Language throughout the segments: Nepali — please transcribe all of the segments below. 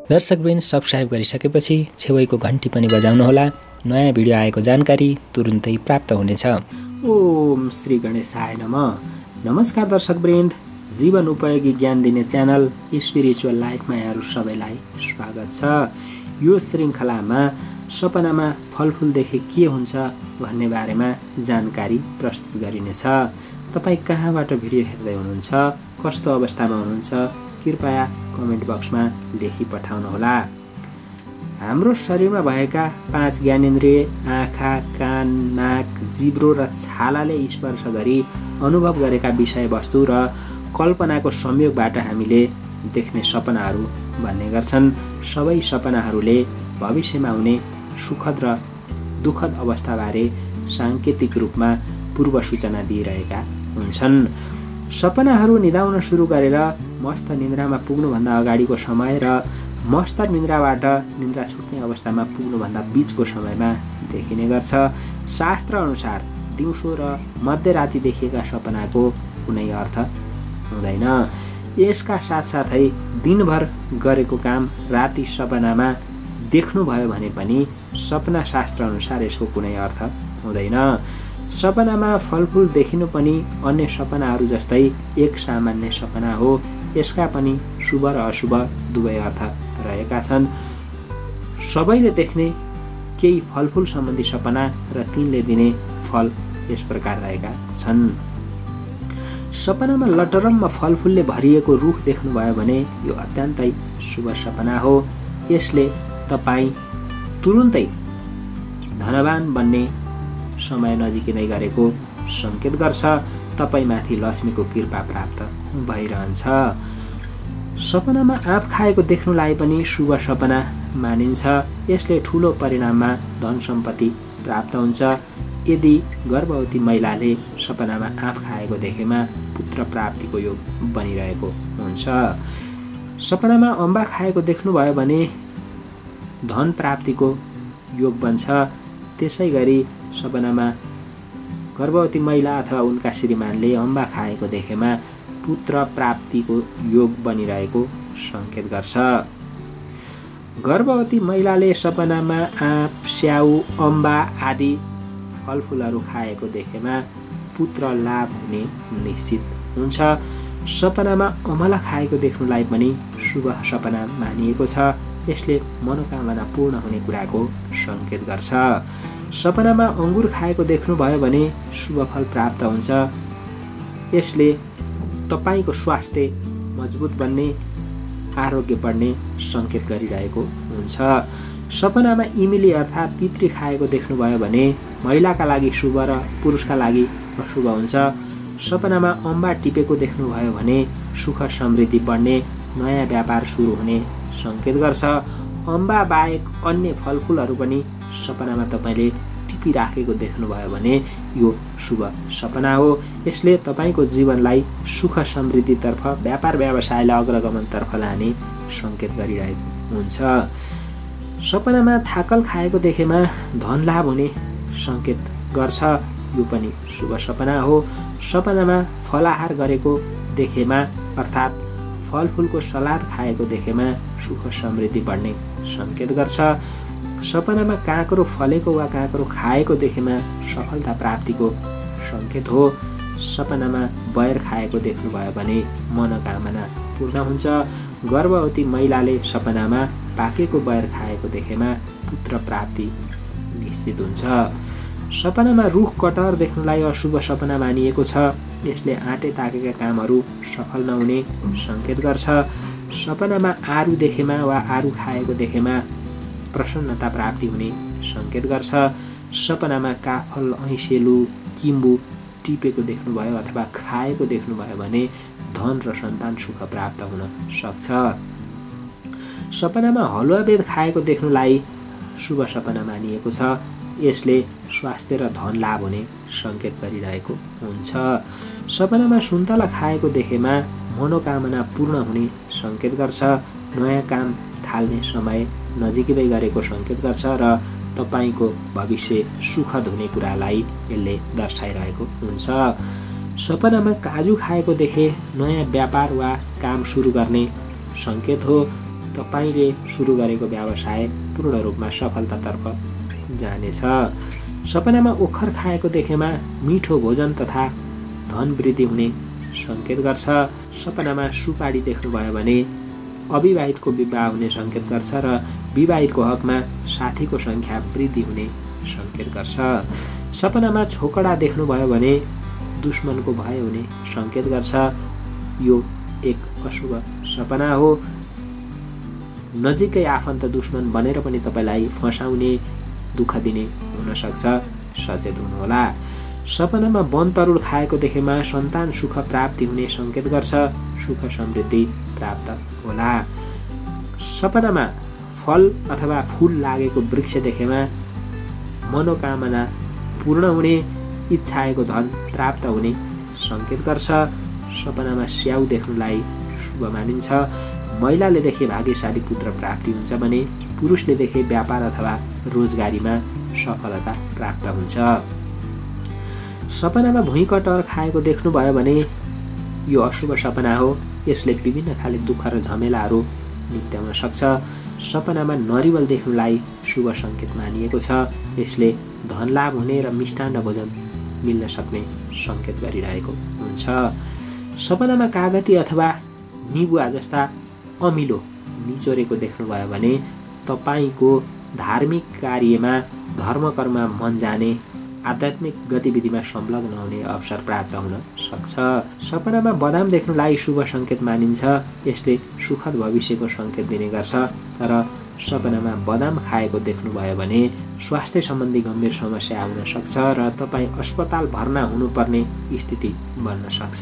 दर्शकवृन्द सब्स्क्राइब गरिसकेपछि छेउैको घन्टी पनि बजाउनुहोला। नयाँ भिडियो आएको जानकारी तुरुन्तै प्राप्त हुनेछ। ओम श्री गणेशाय नमः। नमस्कार दर्शकवृन्द, जीवन उपयोगी ज्ञान दिने च्यानल स्पिरिचुअल लाइफमा यहाँहरू सबैलाई स्वागत छ। यो श्रृङ्खलामा सपनामा फलफुलदेखि के हुन्छ भन्ने बारेमा जानकारी प्रस्तुत गरिनेछ। तपाईँ कहाँबाट भिडियो हेर्दै हुनुहुन्छ, कस्तो अवस्थामा हुनुहुन्छ, कृपया कमेन्ट बक्समा लेखी पठाउनुहोला। हाम्रो शरीरमा भएका 5 ज्ञानेन्द्रिय आँखा, कान, नाक, जिब्रो र छालाले स्पर्श गरी अनुभव गरेका विषयवस्तु र कल्पनाको संयोगबाट हामीले देख्ने सपनाहरू भन्ने गर्छन्। सबै सपनाहरूले भविष्यमा हुने सुखद र दुःखद अवस्थाबारे साङ्केतिक रूपमा पूर्व सूचना दिइरहेका हुन्छन्। सपनाहरू निदाउन सुरु गरेर मस्त निन्द्रामा पुग्नुभन्दा अगाडिको समय र मस्त निन्द्राबाट निन्द्रा छुट्ने अवस्थामा पुग्नुभन्दा बीचको समयमा देखिने गर्छ। शास्त्र अनुसार दिउँसो र मध्यराति देखिएका सपनाको कुनै अर्थ हुँदैन। यसका साथसाथै दिनभर गरेको काम राति सपनामा देख्नुभयो भने पनि सपना शास्त्र अनुसार यसको कुनै अर्थ हुँदैन। सपनामा फलफुल देखिनु पनि अन्य सपनाहरू जस्तै एक सामान्य सपना हो। यसका पनि शुभ र अशुभ दुवै अर्थ रहेका छन्। सबैले देख्ने केही फलफुल सम्बन्धी सपना र तिनले दिने फल यस प्रकार रहेका छन्। सपनामा लटरम्म फलफुलले भरिएको रुख देख्नुभयो भने यो अत्यन्तै शुभ सपना हो। यसले तपाईँ तुरुन्तै धनवान बन्ने समय नजिकै गरेको संकेत गर्छ। तपाईमाथि लक्ष्मीको कृपा प्राप्त भइरहन्छ। सपनामा आँप खाएको देख्नुलाई पनि शुभ सपना मानिन्छ। यसले ठुलो परिणाममा धन सम्पत्ति प्राप्त हुन्छ। यदि गर्भवती महिलाले सपनामा आँप खाएको देखेमा पुत्र प्राप्तिको योग बनिरहेको हुन्छ। सपनामा अम्बा खाएको देख्नुभयो भने धन प्राप्तिको योग बन्छ। त्यसै गरी सपनामा गर्भवती महिला अथवा उनका श्रीमानले अम्बा खाएको देखेमा पुत्र प्राप्तिको योग बनिरहेको संकेत गर्छ। गर्भवती महिलाले सपनामा आँप, स्याउ, अम्बा आदि फलफुलहरू खाएको देखेमा पुत्र लाभ हुने निश्चित हुन्छ। सपनामा अमला खाएको देख्नुलाई पनि शुभ सपना मानिएको छ। यसले मनोकामना पूर्ण हुने कुराको संकेत गर्छ। सपनामा अंगुर खाएको देख्नुभयो भने शुभ फल प्राप्त हुन्छ। यसले तपाईको स्वास्थ्य मजबुत बन्ने, आरोग्य बढ्ने संकेत गरिरहेको हुन्छ। सपनामा इमिली अर्थात् तित्री खाएको देख्नुभयो भने महिलाका लागि शुभ र पुरुषका लागि अशुभ हुन्छ। सपनामा अम्बा टिपेको देख्नुभयो भने सुख समृद्धि बढ्ने, नयाँ व्यापार सुरु हुने संकेत गर्छ। अम्बा बाहेक अन्य फलफुलहरू पनि सपनामा तपाईले टिपिराखेको देख्नुभयो भने यो शुभ सपना हो। यसले तपाईको जीवनलाई सुख समृद्धितर्फ, व्यापार व्यवसायलाई अग्रगमनतर्फ लाने संकेत गरिरहेको हुन्छ। सपनामा थाकल खाएको देखेमा धन लाभ हुने संकेत गर्छ। यो पनि शुभ सपना हो। सपनामा फलाहार गरेको देखेमा अर्थात् फलफुलको सलाद खाएको देखेमा सुख समृद्धि बढ्ने संकेत गर्छ। सपनामा काँक्रो फलेको वा काँक्रो खाएको देखेमा सफलता प्राप्तिको संकेत हो। सपनामा बयर खाएको देख्नुभयो भने मनोकामना पूर्ण हुन्छ। गर्भवती महिलाले सपनामा पाकेको बयर खाएको देखेमा पुत्र प्राप्ति निश्चित हुन्छ। सपनामा रुख कटहर देख्नुलाई अशुभ सपना मानिएको छ। यसले आँटे ताकेका कामहरू सफल नहुने संकेत गर्छ। सपनामा आरु देखेमा वा आरु खाएको देखेमा प्रसन्नता प्राप्ति हुने संकेत गर्छ। सपनामा काफल, ऐसेलु, किम्बु टिपेको देख्नुभयो अथवा खाएको देख्नुभयो भने धन र सन्तान सुख प्राप्त हुन सक्छ। सपनामा हलुवा बेद खाएको देख्नुलाई शुभ सपना मानिएको छ। यसले स्वास्थ्य र धन लाभ हुने संकेत गरिरहेको हुन्छ। सपनामा सुन्तला खाएको देखेमा मनोकामना पूर्ण हुने संकेत गर्छ। नयाँ काम थाल्ने समय नजिकै गरेको संकेत गर्छ र तपाईको भविष्य सुखद हुने कुरालाई यसले दर्शाइरहेको हुन्छ। सपनामा काजु खाएको देखे नयाँ व्यापार वा काम सुरु गर्ने संकेत हो। तपाईले सुरु गरेको व्यवसाय पूर्ण रूपमा सफलतातर्फ जानेछ। सपनामा ओखर खाएको देखेमा मिठो भोजन तथा धन वृद्धि हुने संकेत गर्छ। सपनामा सुपारी देख्नुभयो भने अविवाहितको विवाह हुने संकेत गर्छ र विवाहितको हकमा साथीको संख्या वृद्धि हुने संकेत गर्छ। सपनामा छोकडा देख्नुभयो भने दुश्मनको भय हुने संकेत गर्छ। यो एक अशुभ सपना हो। नजिकै आफन्त दुश्मन बनेर पनि तपाईलाई फसाउने दुःख दिने हुन सक्छ, सचेत हुनुहोला। सपनामा वन तरुल खाएको देखेमा सन्तान सुख प्राप्ति हुने संकेत गर्छ, सुख समृद्धि प्राप्त होला। सपनामा फल अथवा फूल लागेको वृक्ष देखेमा मनोकामना पूर्ण हुने, इच्छाएको धन प्राप्त हुने संकेत गर्छ। सपनामा स्याउ देख्नुलाई शुभ मानिन्छ। महिलाले देखे भाग्यशाली पुत्र प्राप्ति हुन्छ भने पुरुषले देखे व्यापार अथवा रोजगारीमा सफलता प्राप्त हुन्छ। सपनामा भुइँ कटहर खाएको देख्नुभयो भने यो अशुभ सपना हो। यसले विभिन्न खाले दुःख र झमेलाहरू निम्त्याउन सक्छ। सपनामा नरिवल देख्नुलाई शुभ संकेत मानिएको छ। यसले धन लाभ हुने र मिष्टान्न भोजन मिल्न सक्ने संकेत गरिरहेको हुन्छ। सपनामा कागती अथवा निबुवा जस्ता अमिलो निचोरेको देख्नुभयो भने तपाईको धार्मिक कार्यमा, धर्मकर्ममा मन जाने, आध्यात्मिक गतिविधिमा संलग्न हुने अवसर प्राप्त हुन सक्छ। सपनामा बदाम देख्नुलाई शुभ संकेत मानिन्छ। यसले सुखद भविष्यको संकेत दिने गर्छ। तर सपनामा बदाम खाएको देख्नुभयो भने स्वास्थ्य सम्बन्धी गम्भीर समस्या आउन सक्छ र तपाईँ अस्पताल भर्ना हुनुपर्ने स्थिति बन्न सक्छ।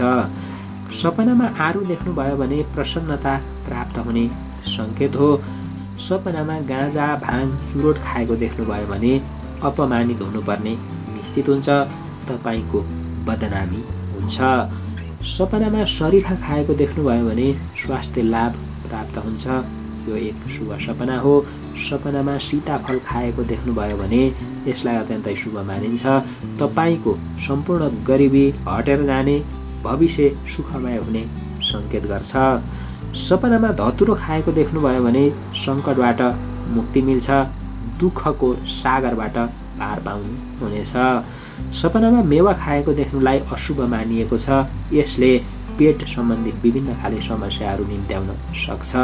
सपनामा आरु देख्नुभयो भने प्रसन्नता प्राप्त हुने संकेत हो। सपनामा गाँजा, भाङ, चुरोट खाएको देख्नुभयो भने अपमानित हुनुपर्ने निश्चित हुन्छ, तपाईको बदनामी हुन्छ। सपनामा शरीफा खाएको देख्नुभयो भने स्वास्थ्य लाभ प्राप्त हुन्छ। यो एक शुभ सपना हो। सपनामा सीताफल खाएको देख्नुभयो भने यसलाई अत्यन्तै शुभ मानिन्छ। तपाईको सम्पूर्ण गरिबी हटेर जाने, भविष्य सुखमय हुने संकेत गर्छ। सपनामा धतुरो खाएको देख्नुभयो भने सङ्कटबाट मुक्ति मिल्छ, दुःखको सागरबाट पार पाउनु हुनेछ। सपनामा मेवा खाएको देख्नुलाई अशुभ मानिएको छ। यसले पेट सम्बन्धी विभिन्न खाले समस्याहरू निम्त्याउन सक्छ।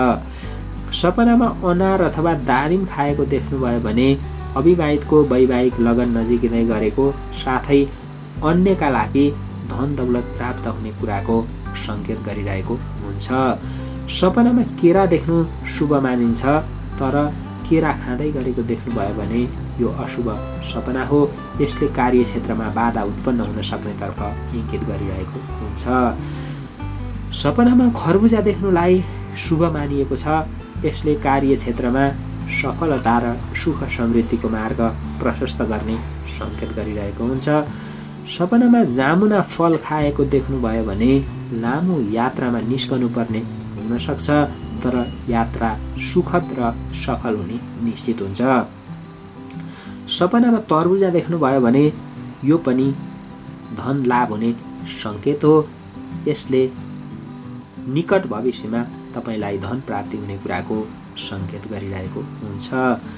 सपनामा अनार अथवा दारिम खाएको देख्नुभयो भने अविवाहितको वैवाहिक लगन नजिकै गरेको, साथै अन्यका लागि धन दौलत प्राप्त हुने कुराको संकेत गरिरहेको हुन्छ। सपनामा केरा देख्नु शुभ मानिन्छ। तर केरा खाँदै गरेको देख्नुभयो भने यो अशुभ सपना हो। यसले कार्यक्षेत्रमा बाधा उत्पन्न हुन सक्नेतर्फ इङ्गित गरिरहेको हुन्छ। सपनामा खरबुजा देख्नुलाई शुभ मानिएको छ। यसले कार्यक्षेत्रमा सफलता र सुख समृद्धिको मार्ग प्रशस्त गर्ने संकेत गरिरहेको हुन्छ। सपनामा जामुना फल खाएको देख्नुभयो भने लामो यात्रामा निस्कनु पर्ने हुन सक्छ, तर यात्रा सुखद र सफल हुने निश्चित हुन्छ। सपनामा तरबुजा देख्नुभयो भने यो पनि धन लाभ हुने संकेत हो। यसले निकट भविष्यमा तपाईलाई धन प्राप्ति हुने कुराको संकेत गरिरहेको हुन्छ।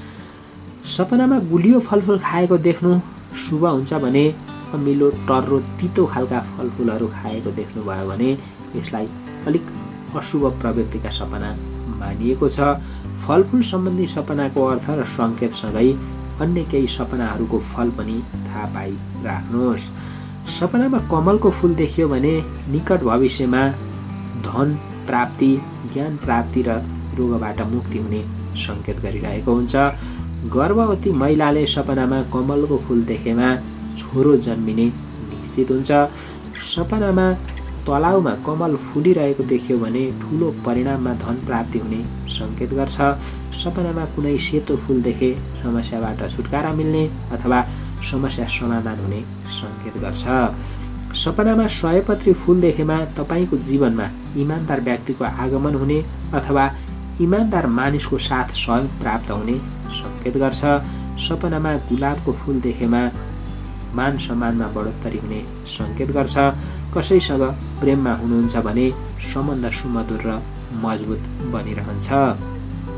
सपनामा गुलियो फलफुल खाएको देख्नु शुभ हुन्छ भने अमिलो, टर्रो, तितो खालका फलफुलहरू खाएको देख्नुभयो भने यसलाई अलिक अशुभ प्रवृत्तिका सपना मानिएको छ। फलफुल सम्बन्धी सपनाको अर्थ र संकेतसँगै अन्य केही सपनाहरूको फल पनि थाहा पाइराख्नुहोस्। सपनामा कमलको फूल देखियो भने निकट भविष्यमा धन प्राप्ति, ज्ञान प्राप्ति र रोगबाट मुक्ति हुने संकेत गरिरहेको हुन्छ। गर्भवती महिलाले सपनामा कमलको फूल देखेमा छोरो जन्मिने निश्चित हुन्छ। सपनामा तलाउमा कमल फुलिरहेको देखियो भने ठुलो परिणाममा धन प्राप्ति हुने संकेत गर्छ। सपनामा कुनै सेतो फूल देखे समस्याबाट छुटकारा मिल्ने अथवा समस्या समाधान हुने संकेत गर्छ। सपनामा सयपत्री फूल देखेमा तपाईको जीवनमा इमानदार व्यक्तिको आगमन हुने अथवा इमानदार मानिसको साथ सहयोग प्राप्त हुने संकेत गर्छ। सपनामा गुलाबको फूल देखेमा मान सम्मानमा बढोत्तरी हुने संकेत गर्छ। कसैसँग प्रेममा हुनुहुन्छ भने सम्बन्ध सुमधुर र मजबुत बनिरहन्छ।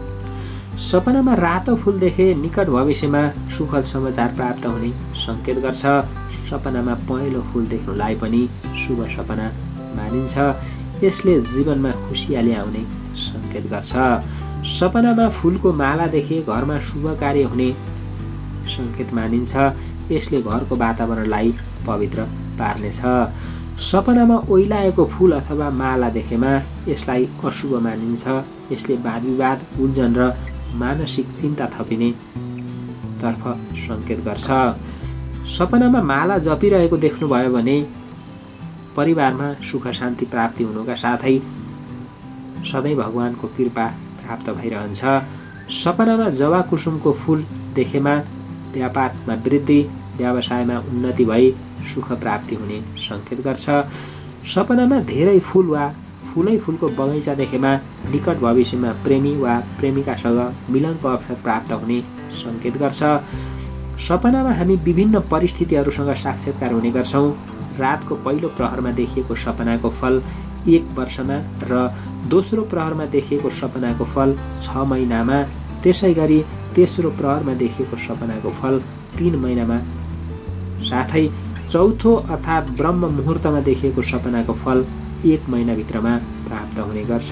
सपनामा रातो फूल देखे निकट भविष्यमा सुखद समाचार प्राप्त हुने संकेत गर्छ। सपनामा पहेँलो फूल देख्नुलाई पनि शुभ सपना मानिन्छ। यसले जीवनमा खुसियाली आउने संकेत गर्छ। सपनामा फूलको माला देखे घरमा शुभ कार्य हुने संकेत मानिन्छ। यसले घरको वातावरणलाई पवित्र पार्नेछ। सपनामा ओइलाएको फूल अथवा माला देखेमा यसलाई अशुभ मानिन्छ। यसले वादविवाद, उल्झन र मानसिक चिन्ता थपिने तर्फ संकेत गर्छ। सपनामा माला जपिरहेको देख्नुभयो भने परिवारमा सुख शान्ति प्राप्ति हुनुका साथै सधैँ भगवानको कृपा प्राप्त भइरहन्छ। सपनामा जवा कुसुमको फूल देखेमा व्यापारमा वृद्धि, व्यवसायमा उन्नति भई सुख प्राप्ति हुने संकेत गर्छ। सपनामा धेरै फूल वा फूलै फूलको बगैँचा देखेमा निकट भविष्यमा प्रेमी वा प्रेमिकासँग मिलनको अवसर प्राप्त हुने संकेत गर्छ। सपनामा हामी विभिन्न परिस्थितिहरूसँग साक्षात्कार हुने गर्छौँ। रातको पहिलो प्रहरमा देखिएको सपनाको फल 1 वर्षमा र दोस्रो प्रहरमा देखिएको सपनाको फल 6 महिनामा, त्यसै गरी तेस्रो प्रहरमा देखिएको सपनाको फल 3 महिनामा, साथै चौथो अर्थात् ब्रह्म मुहुर्तमा देखिएको सपनाको फल 1 महिनाभित्रमा प्राप्त हुने गर्छ।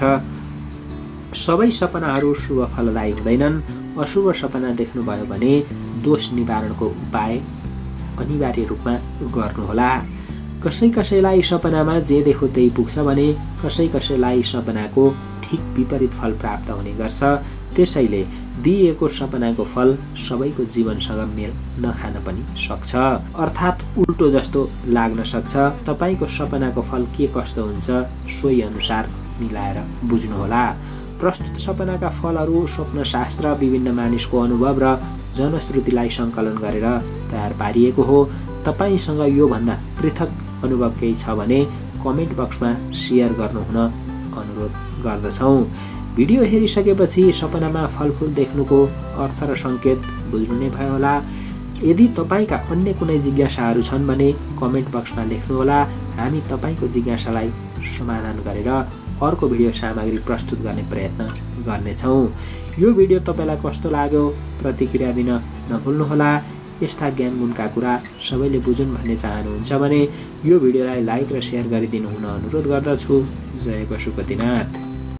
सबै सपनाहरू शुभ फलदायी हुँदैनन्। अशुभ सपना देख्नुभयो भने दोष निवारणको उपाय अनिवार्य रूपमा गर्नुहोला। कसैलाई सपनामा जे देखो त्यही पुग्छ भने कसैलाई सपनाको ठिक विपरीत फल प्राप्त हुने गर्छ। त्यसैले दिएको सपनाको फल सबैको जीवनसँग मेल नखान पनि सक्छ, अर्थात् उल्टो जस्तो लाग्न सक्छ। तपाईको सपनाको फल के कस्तो हुन्छ सोही अनुसार मिलाएर बुझ्नुहोला। प्रस्तुत सपनाका फलहरू स्वप्नशास्त्र, विभिन्न मानिसको अनुभव र जनश्रुतिलाई सङ्कलन गरेर तयार पारिएको हो। तपाईसँग योभन्दा पृथक अनुभव केही छ भने कमेन्ट बक्समा सेयर गर्नुहुन अनुरोध गर्दछौँ। भिडियो हेरिसकेपछि सपनामा फलफुल देख्नुको अर्थ र संकेत बुझ्नु नै भयो होला। यदि तपाईका अन्य कुनै जिज्ञासाहरू छन् भने कमेन्ट बक्समा लेख्नुहोला। हामी तपाईको जिज्ञासालाई समाधान गरेर अर्को भिडियो सामग्री प्रस्तुत गर्ने प्रयत्न गर्नेछौँ। यो भिडियो तपाईलाई कस्तो लाग्यो प्रतिक्रिया दिन नभुल्नुहोला। यस्ता ज्ञानगुणका कुरा सबैले बुझुन् भन्ने चाहनुहुन्छ भने यो भिडियोलाई लाइक र सेयर गरिदिनु हुन अनुरोध गर्दछु। जय पशुपतिनाथ।